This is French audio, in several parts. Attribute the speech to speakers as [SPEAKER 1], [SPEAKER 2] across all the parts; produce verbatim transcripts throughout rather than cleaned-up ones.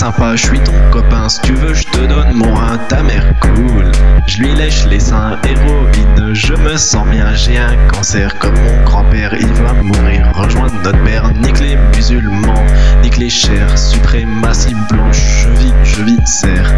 [SPEAKER 1] sympa, je suis ton copain. Si tu veux, je te donne mon rein, ta mère cool. Je lui lèche les seins, héroïne, je me sens bien. J'ai un cancer comme mon grand-père, il va mourir. Rejoindre notre père, nique les musulmans, nique les chairs, suprématie blanche. Je vis, je vis, serre.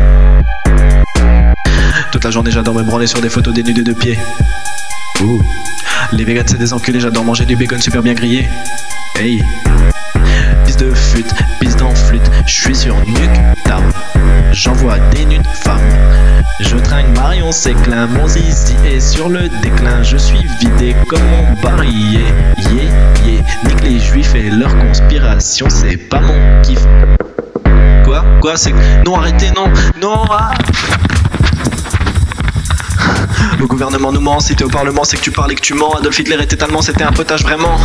[SPEAKER 1] Toute la journée j'adore me branler sur des photos dénudées de pieds. Ouh. Les vegans c'est des enculés, j'adore manger du bacon super bien grillé. Hey. Pisse de flûte, pisse dans flûte, je suis sur Nuketown. J'envoie des nudes femmes. Je trinque Marion Séclin, mon zizi est sur le déclin. Je suis vidé comme mon barillet. Yeah, yeah, nique les juifs et leur conspiration, c'est pas mon kiff. Quoi? Quoi? C'est... Non, arrêtez, non, non, ah. Le gouvernement nous ment, si t'es au parlement c'est que tu parles et que tu mens. Adolf Hitler était allemand, c'était un potage vraiment.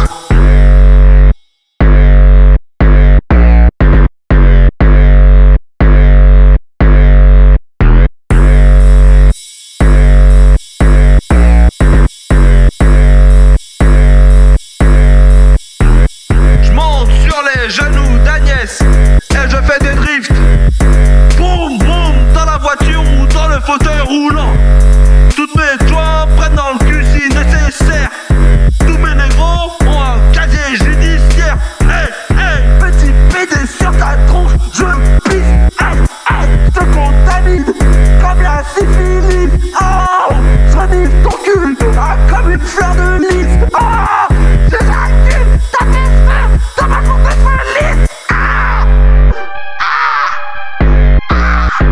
[SPEAKER 2] Je monte sur les genoux d'Agnès et je fais des drifts. Boum boum dans la voiture ou dans le fauteuil roulant. Toutes mes joints prennent dans le cul si nécessaire. Tous mes négros ont un casier judiciaire. Hey, hey, petit pédé sur ta tronche, je pisse. Hey, hey, je te contamine comme la syphilis. Oh, je renifle ton cul ah, comme une fleur de lys. Oh, j'éjacule ta fesse dans ma cour de folie. Ah, ah, ah.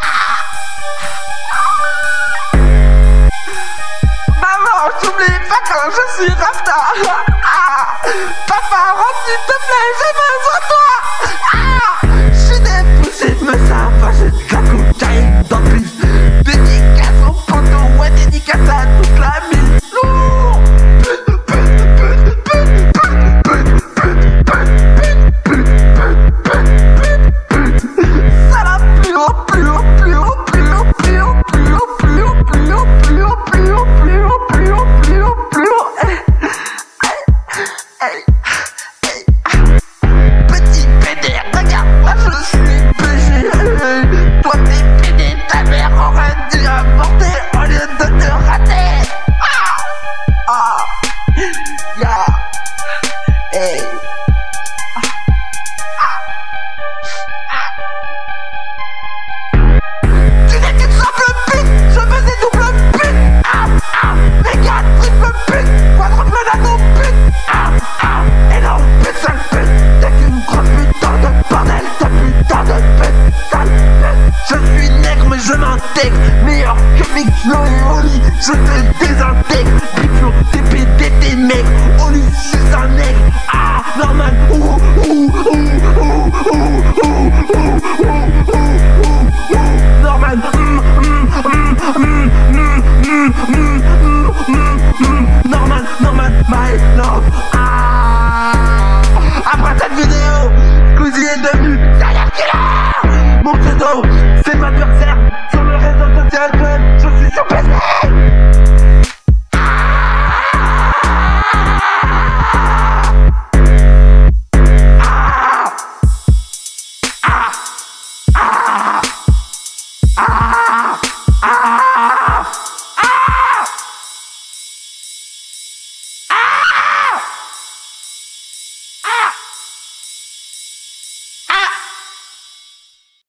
[SPEAKER 2] Maman, j'oublie pas quand je suis Rafta. Ah, papa, rentre s'il te plaît, j'ai besoin de toi. Ah, je suis dépoussé, mais ça va, j'ai de la cocaïne dans le pif. Dédicace au poteau, ouais, dédicace à toute la ville. Lourd. Pute, pute, pute, pute, pute, pute, pute, pute, pute, pute, pute, pute, pute. Ça va plus haut, plus haut, plus haut, plus haut, plus haut, plus haut, plus haut, plus haut, plus haut, plus haut, plus haut, plus haut, plus haut, plus haut. Hey, hey, hey. Petit pédé, regarde, moi je suis péché. Toi t'es pédé, ta mère aurait dû avorter au lieu de te rater. Ah, ah, yeah, hey. Tu n'es qu'une simple pute, je faisais double pute. Ah, ah, méga triple pute, quadruple nano pute. Ah, ah, énorme pute, sale pute. T'es qu'une grosse putain de bordel, de putain de pute, sale pute. Je suis nègre mais je m'intègre, meilleur que Miklo et Oli. Je te désintègre, Miklo, t'es pédé.